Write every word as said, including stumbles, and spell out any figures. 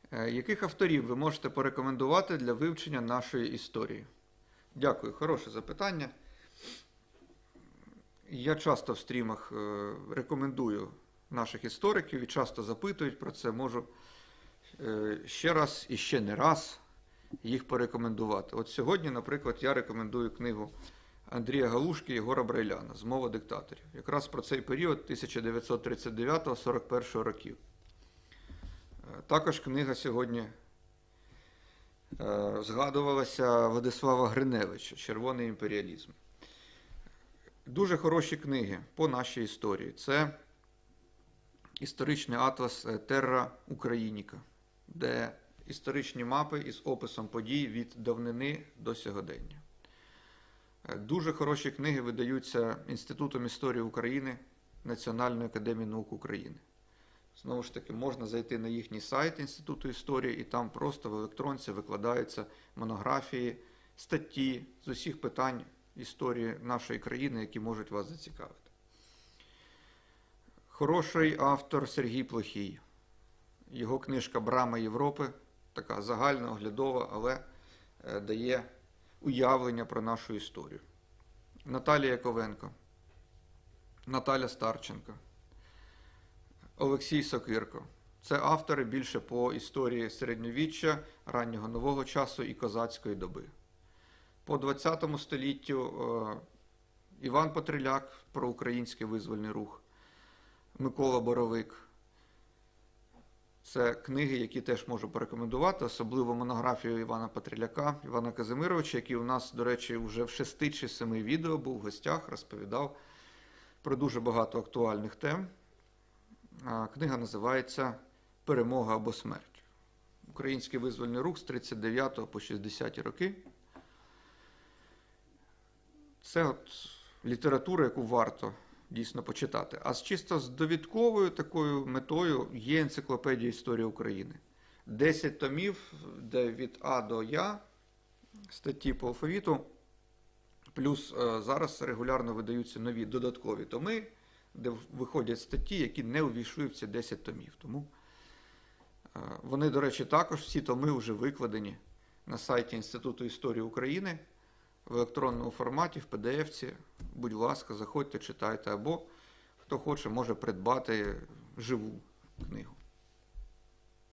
Яких авторів ви можете порекомендувати для вивчення нашої історії? Дякую, хороше запитання. Я часто в стрімах рекомендую наших істориків і часто запитують про це. Можу ще раз і ще не раз їх порекомендувати. От сьогодні, наприклад, я рекомендую книгу Андрія Галушки «Єгора Брайляна. Змова диктаторів». Якраз про цей період тисяча дев'ятсот тридцять дев'ятого — сорок першого років. Також книга сьогодні згадувалася Владислава Гриневича «Червоний імперіалізм». Дуже хороші книги по нашій історії. Це історичний атлас Терра Україніка, де історичні мапи із описом подій від давнини до сьогодення. Дуже хороші книги видаються Інститутом історії України Національної академії наук України. Знову ж таки, можна зайти на їхній сайт Інституту історії, і там просто в електронці викладаються монографії, статті з усіх питань історії нашої країни, які можуть вас зацікавити. Хороший автор Сергій Плохій. Його книжка «Брама Європи» така загальна, оглядова, але дає уявлення про нашу історію. Наталія Яковенко, Наталя Старченко, Олексій Сокирко. Це автори більше по історії середньовіччя, раннього нового часу і козацької доби. По двадцятому століттю Іван Патриляк про український визвольний рух, Микола Боровик. Це книги, які теж можу порекомендувати, особливо монографію Івана Патриляка, Івана Казимировича, який у нас, до речі, вже в шести чи семи відео був в гостях, розповідав про дуже багато актуальних тем. Книга називається «Перемога або смерть». Український визвольний рух з тридцять дев'ятого по шістдесяті роки. Це от література, яку варто дійсно почитати. А чисто з довідковою такою метою є енциклопедія історії України. десять томів, де від А до Я, статті по алфавіту, плюс зараз регулярно видаються нові додаткові томи, де виходять статті, які не увійшли в ці десять томів. Тому вони, до речі, також всі томи вже викладені на сайті Інституту історії України в електронному форматі, в пі ді еф-ці. Будь ласка, заходьте, читайте, або хто хоче, може придбати живу книгу.